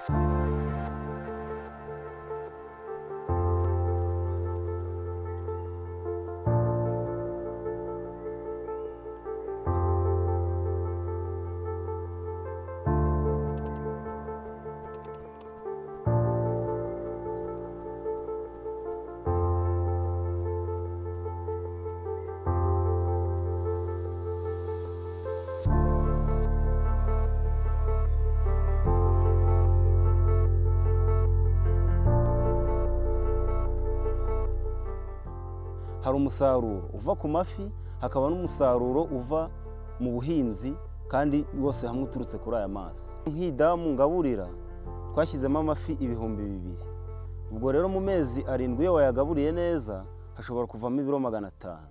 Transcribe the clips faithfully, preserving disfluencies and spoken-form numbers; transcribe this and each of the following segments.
hari umusaruro uva ku mafi, hakaba n'umusaruro uva mu buhinzi, kandi wose hamwe uturutse kuri aya mazi. Nk'idamu ngaburira twashyizemo amafi ibihumbi bibiri. Ubwo rero mu mezi arindwi iyo wayagaburiye neza hashobora kuvamo ibiro magana atanu.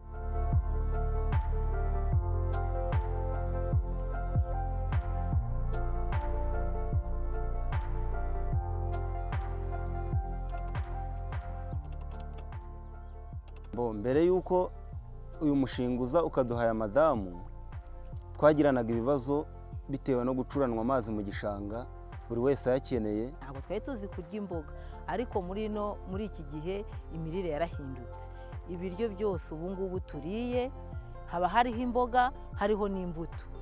Mbere y'uko uyu mushinga uza ukaduha aya madamu, twagiranaga ibibazo bitewe no gucuranwa amazi mu gishanga, buri wese ayakeneye. Ntabwo twari tuzi kurya imboga, ariko muri no muri iki gihe imirire yarahindutse. Ibiryo byose ubu ngubu turiye haba hariho imboga, hariho n'imbuto.